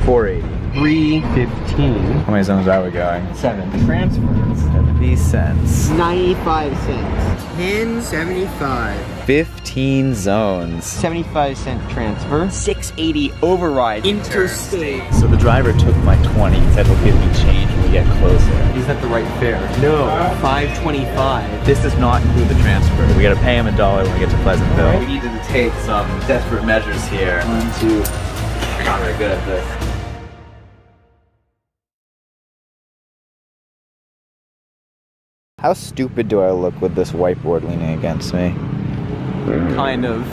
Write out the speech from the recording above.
480. 315. How many zones are we going? 7. Transfers. 70 cents. 95 cents. 1075. 15 zones. 75-cent transfer. 680 override. Interstate. So the driver took my 20, said he'll give me change when we get closer. Is that the right fare? No. 525. This does not include the transfer. We gotta pay him $1 when we get to Pleasantville. We We need to take some desperate measures here. 1, 2. We're not very good at this. How stupid do I look with this whiteboard leaning against me? kind of.